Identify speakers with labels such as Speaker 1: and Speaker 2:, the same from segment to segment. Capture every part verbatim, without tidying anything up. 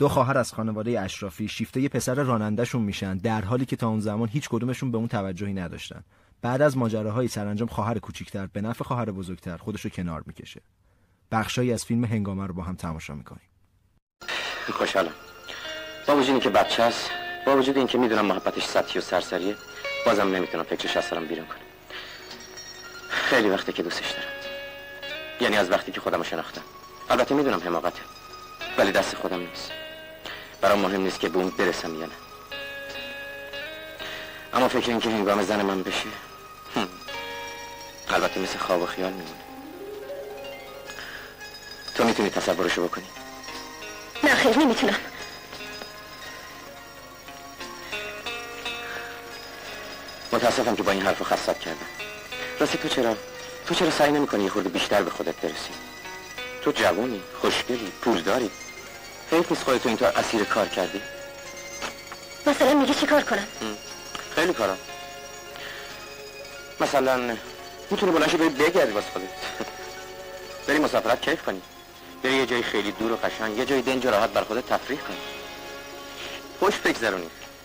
Speaker 1: دو خواهر از خانواده اشرافی شیفته پسر رانندهشون میشن، در حالی که تا اون زمان هیچ کدومشون به اون توجهی نداشتن. بعد از ماجراهای سرانجام خواهر کوچیکتر به نفع خواهر بزرگتر خودشو کنار میکشه. بخشایی از فیلم هنگامه رو با هم تماشا میکنیم.
Speaker 2: خوشحالم. با وجودی که بچه است، با وجود اینکه میدونم محبتش سطحی و سرسریه، بازم نمیتونم فکرش از سرم بیرون کنم. خیلی وقته که دوستش دارم. یعنی از وقتی که خودمو شناختم. البته میدونم حماقته، ولی دست خودم نیست. برام مهم نیست که به اون برسم یا نه. اما فکر این که هنگام زن من بشه، هم. البته مثل خواب و خیال میمونه. تو میتونی تصورشو بکنی؟
Speaker 3: نه خیر نمیتونم.
Speaker 2: متاسفم که با این حرفو خستت کردم. راستی تو چرا تو چرا سعی نمی‌کنی یه خورده بیشتر به خودت برسی؟ تو جوانی، خوشگلی، پولداری. حیف نیست خودت اینطور اسیر کار کردی؟
Speaker 3: مثلا میگی چی کار کنم؟
Speaker 2: خیلی کارا. مثلا میتونی بلند شی بری بگردی واسه خودت. بری مسافرت کیف کنی. بری یه جای خیلی دور و قشنگ، یه جای دنج و راحت بر خودت تفریح کنی. خوش بگذرونی.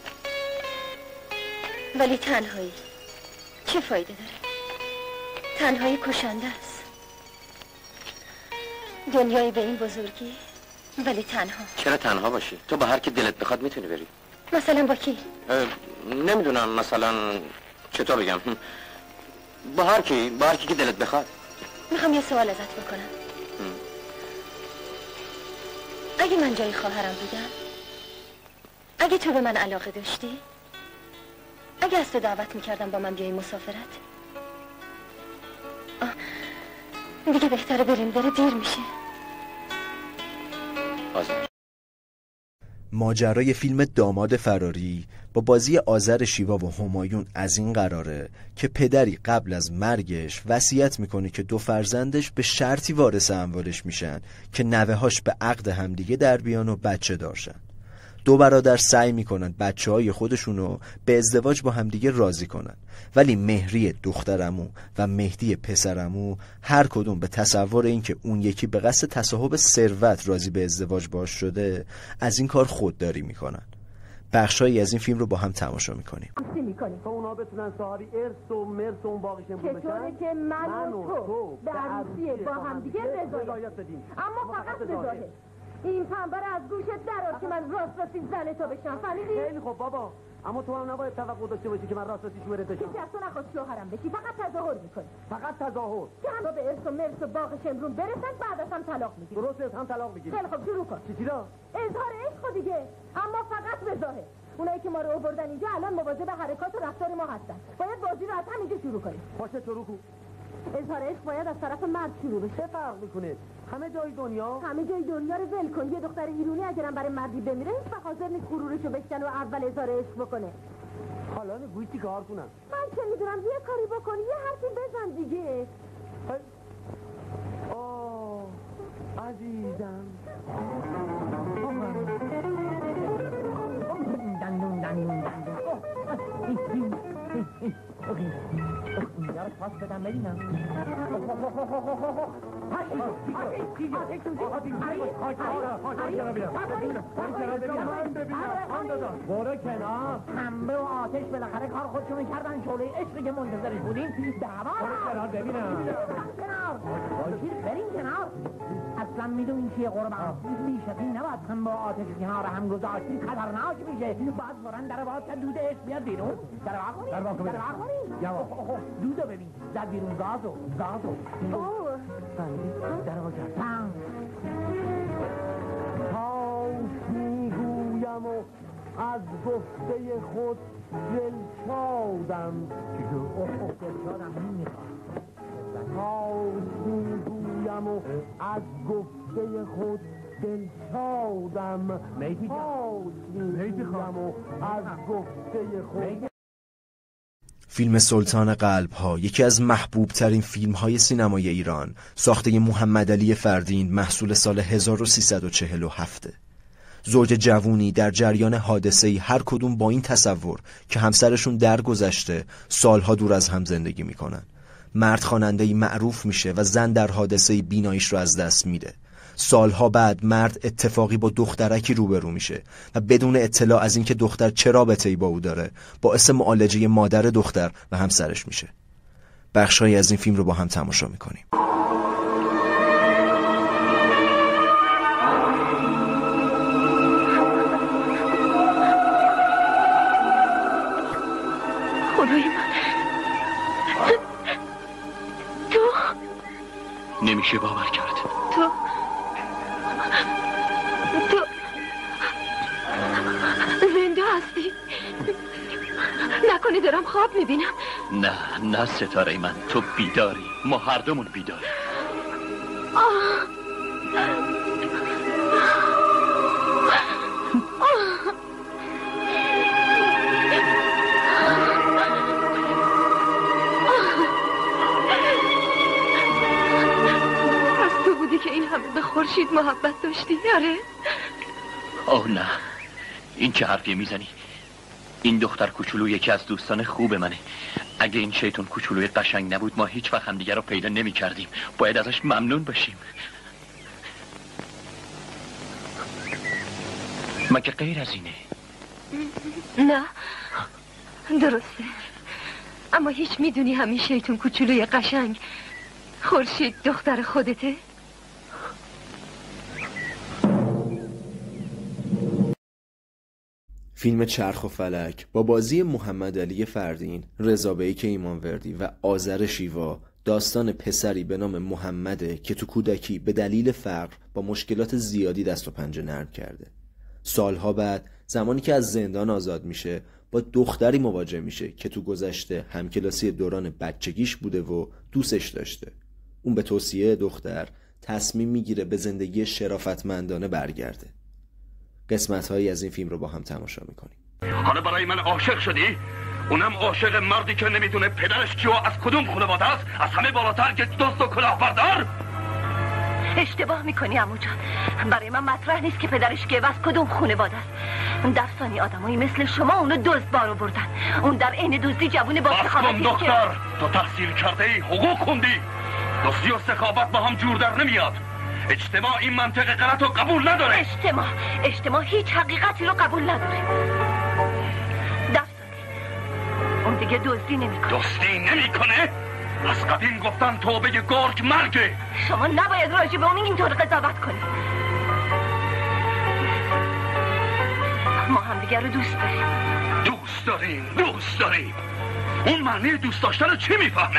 Speaker 3: ولی تنهایی چه فایده داره؟ تنهایی کشنده است. دنیای به این بزرگی ولی تنها.
Speaker 2: چرا تنها باشی؟ تو با هر کی دلت بخواد میتونی بری.
Speaker 3: مثلا با کی؟
Speaker 2: نمیدونم، مثلا چطور بگم، با هر کی با هر کی که دلت بخواد.
Speaker 3: میخوام یه سوال ازت بکنم. هم. اگه من جای خواهرم بودم، اگه تو به من علاقه داشتی، اگه از تو دعوت میکردم با من بیای مسافرت، آه. دیگه بهتره بریم، داره دیر میشه.
Speaker 2: آزم.
Speaker 1: ماجرای فیلم داماد فراری با بازی آذر شیوا و همایون از این قراره که پدری قبل از مرگش وصیت میکنه که دو فرزندش به شرطی وارث اموالش میشن که نوه‌هاش به عقد همدیگه در بیان و بچه دارشن. دو برادر سعی میکنن بچه های خودشونو به ازدواج با همدیگه راضی کنن، ولی مهری دخترمو و مهدی پسرمو هر کدوم به تصور این که اون یکی به قصد تصاحب ثروت راضی به ازدواج باش شده از این کار خودداری میکنن. بخشایی از این فیلم رو با هم تماشا میکنیم.
Speaker 4: تا اونا بتونن صاحبی ارث و مرث و اون باقیشون بشن،
Speaker 3: چطوره که من و تو به عروسی با همدیگه رضایت بدیم، اما فقط رضایت. این پنبه از گوشت درار که من راست راستی زن تو بشم، فهمیدی؟
Speaker 4: خیلی خوب بابا، اما تو هم نباید توقع داشته باشی که من راست راستی شوهرت بشم.
Speaker 3: کسی از تو نخواست شوهرم بشی، فقط تظاهر میکنی.
Speaker 4: فقط تظاهر
Speaker 3: که همه به ارث و مرث و باغ شمرون برسن، بعدش هم طلاق میگیری.
Speaker 4: درست هم طلاق میگیری.
Speaker 3: خیلی خوب شروع کن.
Speaker 4: چی چیزا؟
Speaker 3: اظهار عشق دیگه، اما فقط به ظاهر. اونایی که ما رو آوردن اینجا الان مواظب حرکات و رفتار ما هستن. باید بازی رو از همینجا شروع کنیم.
Speaker 4: باشه شروع کن.
Speaker 3: اظهار عشق باید از طرف مرد شروع بشه.
Speaker 4: چه فرق میکنه؟ همه جای دنیا
Speaker 3: همه جای دنیا رو ول کن. یه دختر ایرانی اگرم برای مردی بمیره هیچ وقت حاضر نیست غرورشو بشکنه و اول اظهار عشق بکنه.
Speaker 4: حالا نگویی چی کار کنم؟
Speaker 3: من چه میدونم، یه کاری بکن، یه حرفی بزن دیگه.
Speaker 4: آه عزیزم. دندون دندون دندون. اینجا رو پاس بدم ببینم. برو کنار. پنبه و آتش بالاخره کار خودشونو کردن، شعله عشقی که منتظرش بودیم دعوا. برو کنار ببینم. کنار باشید بریم کنار. اصلا میدونین چیه قربان؟ بیشتری نباید پنبه و آتش کنار هم گذاشت، خطرناک میشه. باید برن در باز که دود عشق بیاد بیرون. در واقع در واقع در واقع دودو ببین، زد بیرون گازو گازو. اوه در واقع تام میگویم و از گفته خود دلشادم. اوه دلشادم نمیخواد. میگویم و از گفته خود دلشادم. میگویم و از گفته خود.
Speaker 1: فیلم سلطان قلب ها یکی از محبوب ترین فیلم های سینمای ایران، ساخته محمد علی فردین، محصول سال هزار و سیصد و چهل و هفت. زوج جوونی در جریان حادثه‌ای، هر کدوم با این تصور که همسرشون درگذشته سالها دور از هم زندگی میکنن. مرد خواننده‌ای معروف میشه و زن در حادثه‌ای بیناییش رو از دست میده. سالها بعد مرد اتفاقی با دخترکی روبرو میشه و بدون اطلاع از اینکه دختر چه رابطه‌ای با او داره باعث معالجه مادر دختر و همسرش میشه. بخشایی از این فیلم رو با هم تماشا میکنیم.
Speaker 3: خدای من، تو
Speaker 2: نمیشه باور کرد.
Speaker 3: تو تو زنده هستی؟ نکنی دارم خواب میبینم؟
Speaker 2: نه نه ستاره من، تو بیداری، ما هر دومون بیداری.
Speaker 3: آه. از تو بودی که این همه به خورشید محبت داشتی؟ آره؟
Speaker 2: آه نه، این چه حرفی میزنی؟ این دختر کوچولو یکی از دوستان خوب منه. اگه این شیطون کوچولوی قشنگ نبود ما هیچ وقت همدیگه رو پیدا نمی کردیم. باید ازش ممنون باشیم. مگه غیر از اینه؟
Speaker 3: نه درسته، اما هیچ میدونی همین شیطون کوچولوی قشنگ خورشید دختر خودته؟
Speaker 1: فیلم چرخ و فلک با بازی محمد علی فردین، رضا بیک ایمانوردی و آذر شیوا داستان پسری به نام محمده که تو کودکی به دلیل فقر با مشکلات زیادی دست و پنجه نرم کرده. سالها بعد زمانی که از زندان آزاد میشه با دختری مواجه میشه که تو گذشته همکلاسی دوران بچگیش بوده و دوستش داشته. اون به توصیه دختر تصمیم میگیره به زندگی شرافتمندانه برگرده. قسمت‌هایی از این فیلم رو با هم تماشا میکنیم.
Speaker 5: حالا برای من عاشق شدی؟ اونم عاشق مردی که نمیدونه پدرش کیه و از کدوم خانواده است، از همه بالاتر که دوست و کلاهبردار؟
Speaker 3: اشتباه میکنی عمو جان. برای من مطرح نیست که پدرش کیه و از کدوم خانواده است. در ثانی آدمایی مثل شما اونو دزد بارو بردن. اون در عین دزدی جوون با سخاوتی که
Speaker 5: دختر تو تحصیل کرده ای، حقوق خوندی، دزدی و سخاوت با هم جور در نمیاد. اجتماع این منطق غلط رو قبول نداره.
Speaker 3: اجتماع اجتماع هیچ حقیقتی رو قبول نداره. دست اون دیگه دزدی نمیکنه.
Speaker 5: دزدی نمیکنه؟ از قدیم گفتن توبه گرگ مرگه.
Speaker 3: شما نباید راجع به اون اینطور قضاوت کنی. ما هم دیگه رو دوست داریم.
Speaker 5: دوست داریم دوست داریم. اون معنی دوست داشتن رو چی میفهمه؟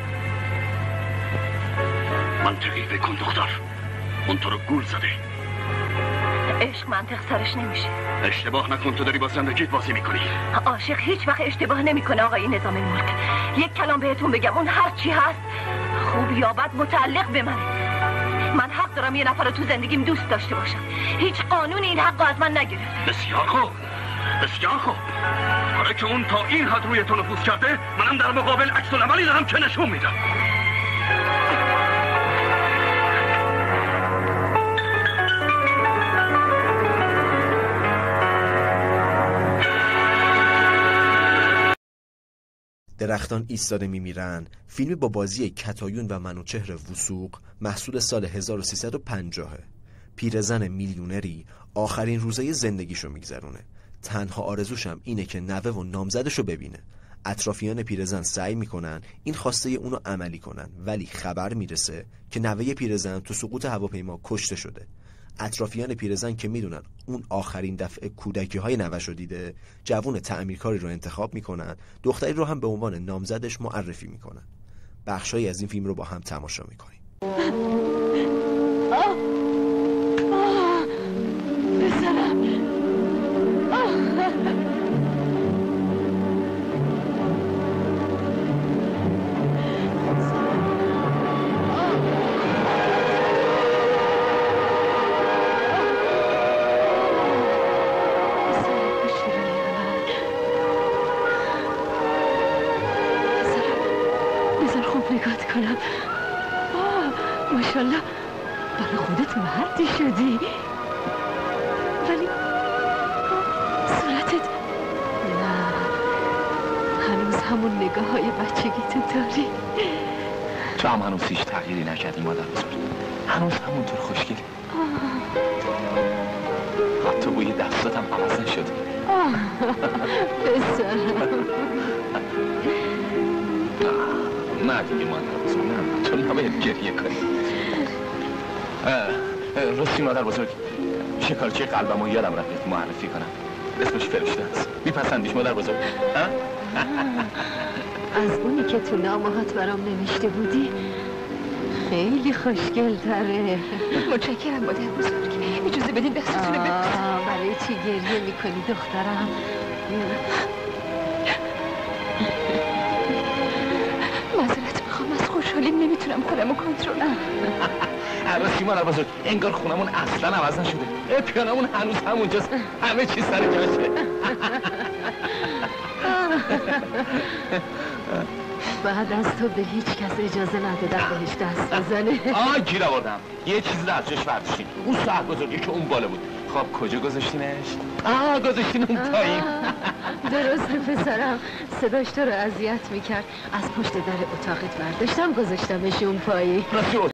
Speaker 5: منطقی بکن دختر، اون تو رو گول زده.
Speaker 3: عشق منطق سرش نمیشه.
Speaker 5: اشتباه نکن، تو داری با زندگیت بازی میکنی.
Speaker 3: عاشق هیچ وقت اشتباه نمیکنه آقای نظام ملک. یک کلام بهتون بگم، اون هر چی هست خوب یا بد متعلق به منه. من حق دارم یه نفر رو تو زندگیم دوست داشته باشم. هیچ قانون این حق از من نگرفته.
Speaker 5: بسیار خوب بسیار خوب. حالا که اون تا این حد روی تو نفوذ کرده، منم در مقابل عکس العملی دارم که نشون میدم.
Speaker 1: درختان ایستاده میمیرن، فیلمی با بازی کتایون و منوچهر وثوق، محصول سال هزار و سیصد و پنجاه. پیرزن میلیونری آخرین روزای زندگیشو میگذرونه. تنها آرزوشم اینه که نوه و نامزدشو ببینه. اطرافیان پیرزن سعی میکنن این خواسته اونو عملی کنن، ولی خبر میرسه که نوه پیرزن تو سقوط هواپیما کشته شده. اطرافیان پیرزن که میدونن اون آخرین دفعه کودکی های نوه‌شو دیده، جوون تعمیرکاری رو انتخاب میکنن، دختری رو هم به عنوان نامزدش معرفی میکنن. بخشایی از این فیلم رو با هم تماشا میکنیم.
Speaker 3: ماشالله برای خودت مردی شدی، ولی صورتت نه، هنوز همون نگاه های بچگی تو داری.
Speaker 2: تو هم هنوز هیچ تغییری نکردی مادر بزرگ، هنوز همونطور خوشگلی.
Speaker 6: حتی بوی دستاتم عوض نشد.
Speaker 3: بسرم
Speaker 6: نه دیگه مادر بزرگ، نه تو نباید گریه کنی. راستی مادر بزرگ، شکارچی قلبم رو یادم رفت معرفی کنم. اسمش فرشته است. میپسندیش مادر بزرگ؟
Speaker 3: از اونی که تو نامهات برام نوشته بودی خیلی خوشگل تره.
Speaker 7: متشکرم مادر بزرگ. اجازه بدین دستتون رو ببوسم.
Speaker 3: برای چی گریه میکنی دخترم؟
Speaker 7: معذرت میخوام، از خوشحالی نمیتونم خودمو کنترل کنم.
Speaker 6: راستی مادر بزرگ، انگار خونمون اصلا عوض نشده. پیانمون هنوز همونجاست، همه چی سر جاشه.
Speaker 3: بعد از تو به هیچ کس اجازه ندادم بهش دست بزنه.
Speaker 6: آه گیر آوردم، یه چیزی رو از جاش برداشتیم. اون ساعت بزرگی که اون بالا بود. خب کجا گذاشتینش؟ آه گذاشتین اون پایین.
Speaker 3: درسته پسرم، صداش تو رو اذیت میکرد. از پشت در اتاقت برداشتم گذاشتمش اون پایین.
Speaker 6: راستی